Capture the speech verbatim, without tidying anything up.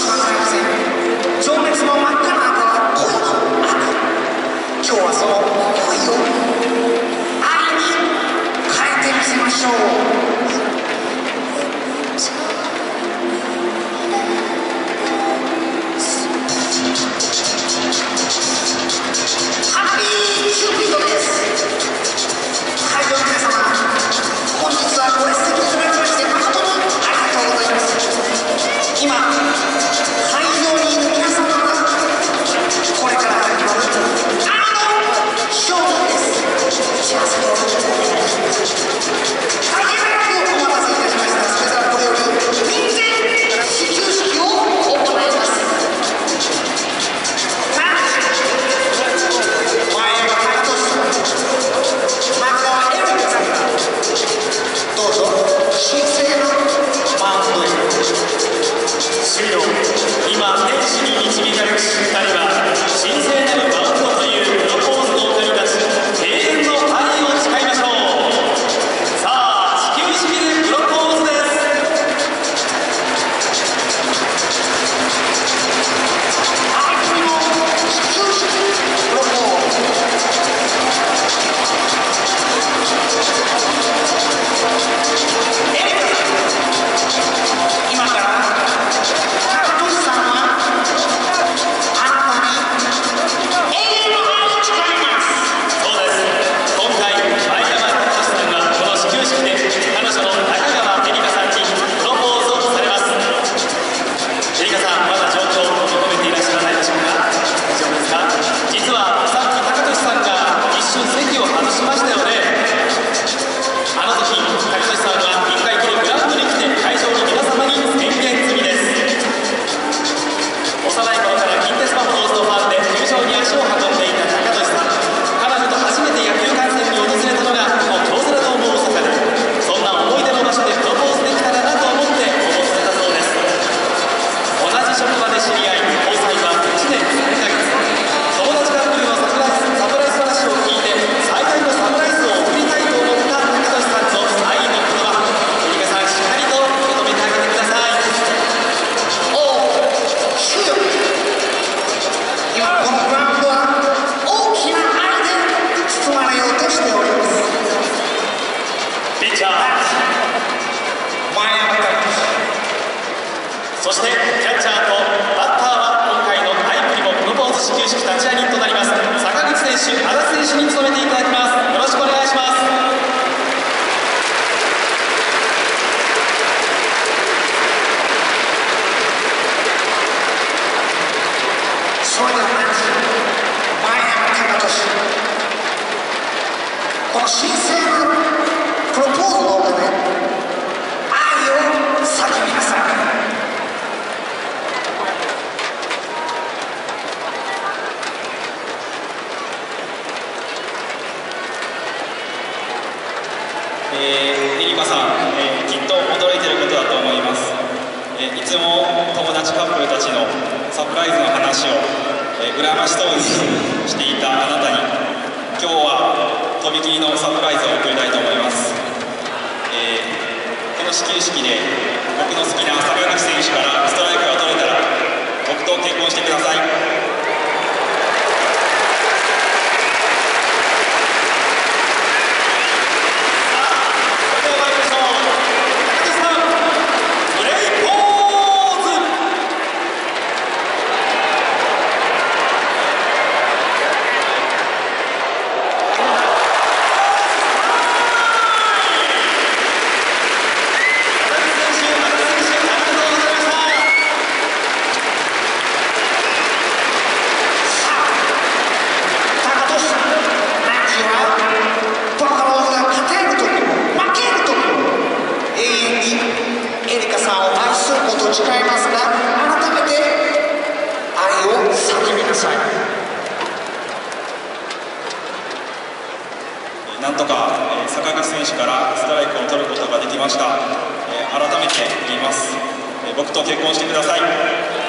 しかございません。情熱の真っ赤な赤は恋の赤。今日はその恋を愛に変えてみせましょう。 そしてキャッチャーとバッターは今回のタイプにもプロポーズ始球式立ち会い人となります坂口選手、足立選手に務めていただきます。よろしくお願いします。 それではまず前山貴俊、この神聖なプロポーズの場で愛を叫びなさい。 えー、エリカさん、えー、きっと驚いていることだと思います、えー、いつも友達カップルたちのサプライズの話を、えー、羨ましそうにしていたあなたに今日はとびきりのサプライズを送りたいと思います、えー、この始球式で僕の好きな坂口選手からストライクが取れたら僕と結婚してください。 誓いますが、改めて愛を叫びなさい。 なんとか、えー、坂口選手からストライクを取ることができました。えー、改めて言います、えー、僕と結婚してください。